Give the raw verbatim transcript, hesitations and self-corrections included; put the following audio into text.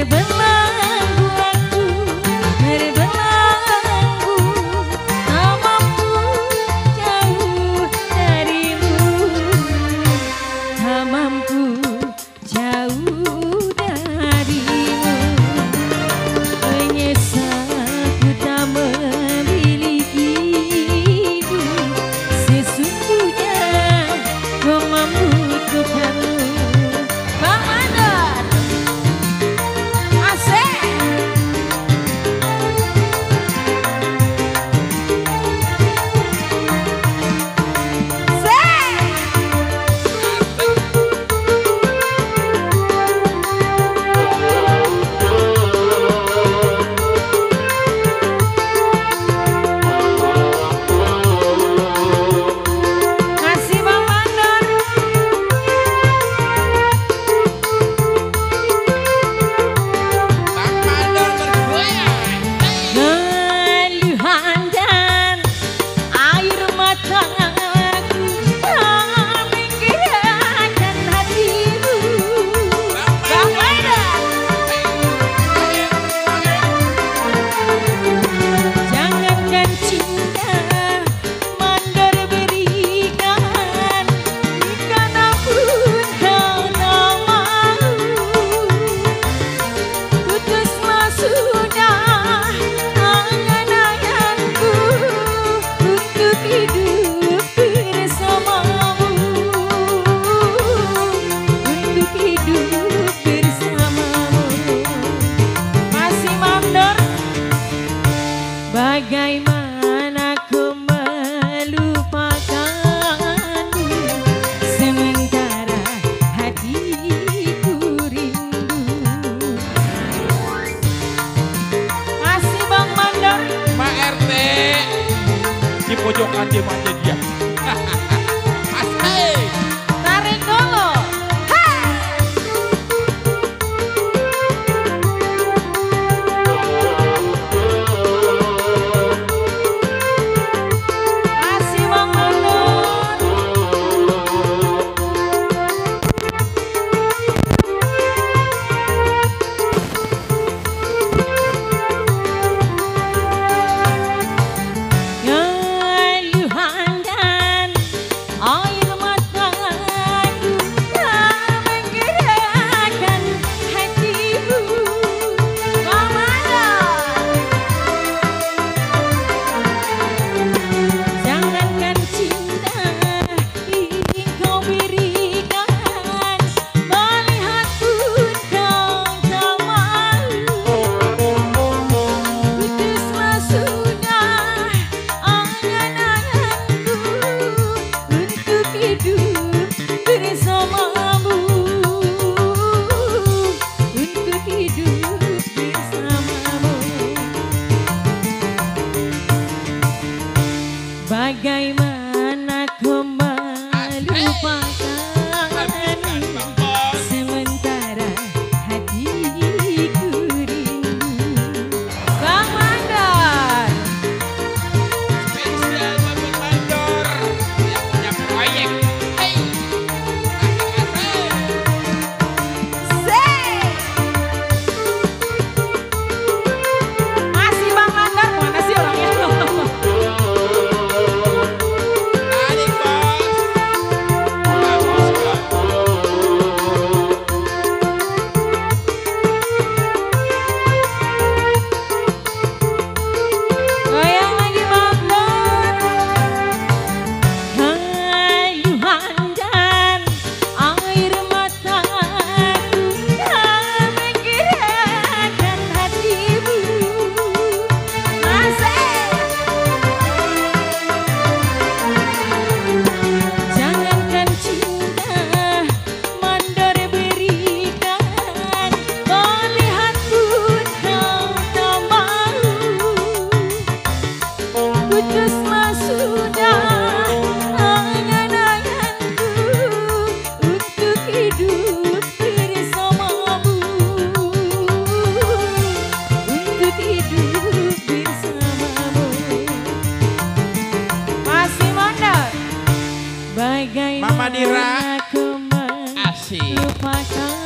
Terbelenggu aku, terbelenggu, tak mampu jauh darimu, tak mampu jauh darimu. Menyesal ku tak memilikimu, sesungguhnya kau membutuhkanmu. Bagaimana ku melupakanmu, sementara hatiku rindu. Masih Bang Mandor, Pak R T di pojokan dia aja dia. Asik. tarik dulu. Bagaimana ku melupakanmu, sementara hatiku rindu. Bang Mandor, Spesial Bang Mandor yang punya proyek. Hey, masih Bang Mandor, mana sih orangnya? Mama Dira Bagaimana ku asik. melupakan